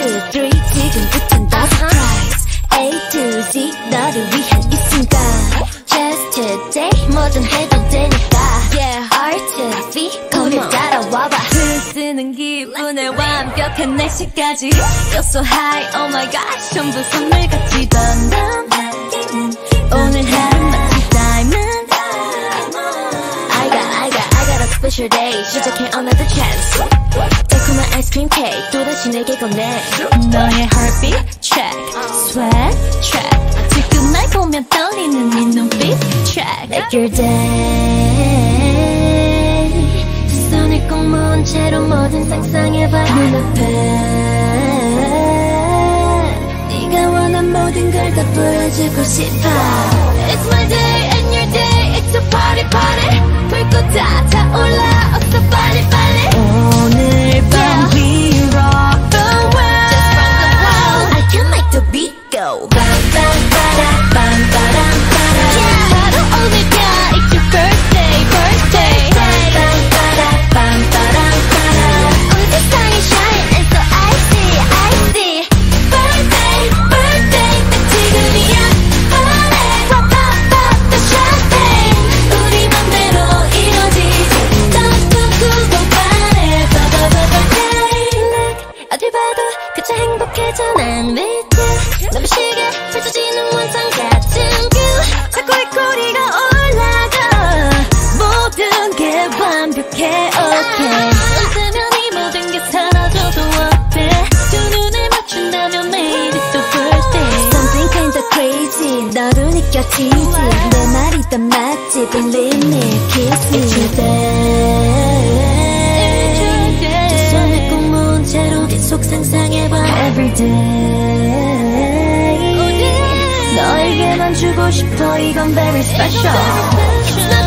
2, 3 지금부턴 다 surprise A to Z 너를 위한 이 순간 Just today 뭐든 해도 되니까 Yeah R to V 거기 따라와봐 쓰는 기분에 완벽한 날씨까지 You're so high oh my god 전부 선물같이 던던 오늘 하루 마치 diamond I got a special day 시작해 another chance 달콤한 아이스크림 케이크 또다시 내게 건네 너의 heartbeat check sweat check 지금 날 보면 떨리는 네 눈빛 check Make your day 두 손을 꼭 모은 채로 뭐든 상상해봐 눈앞에 네가 원한 모든 걸 다 보여주고 싶어 It's my day and your day It's a party party 불꽃 다 타올라 어서 빨리 빨리 오늘 밤 we rock the world Just rock the world I can make the beat go Bam bam bam bam bam bam Yeah 바로 오늘가 It's your birthday birthday Bam bam bam bam bam 온 세상이 shine and so icy icy Birthday birthday 딱 지금이야 Party pop pop pop the champagne 우리 맘대로 이뤄지지 더 꿈꾸고 바래 Blah blah blah birthday Look 어딜 봐도 그저 행복해져 난 with you 눈부시게 펼쳐지는 원상 같은 뷰 자꾸 이 꼬리가 올라가 모든 게 완벽해 okay 웃으면 이 모든 게 사라져도 어때 두 눈을 맞춘다면 매일 it's your birthday Something kinda crazy 너도 느껴지지 내 말이 다 맞지 Believe me kiss me It's your day 두 손을 꼭 모은 채로 계속 상상해봐 Everyday 너에게만 주고 싶어 이건 very special